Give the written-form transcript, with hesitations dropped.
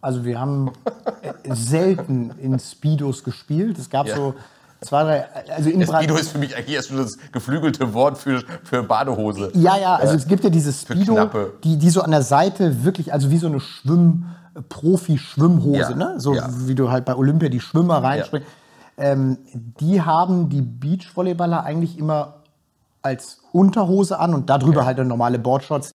Also wir haben selten in Speedos gespielt. Es gab so 2, 3... Also Speedo ist für mich eigentlich erst schon das geflügelte Wort für Badehose. Ja, also es gibt ja diese Speedo, die so an der Seite wirklich, also wie so eine Profi-Schwimmhose, ne? So wie du halt bei Olympia die Schwimmer reinspringen. Die haben die Beachvolleyballer eigentlich immer als Unterhose an und darüber halt dann normale Boardshorts.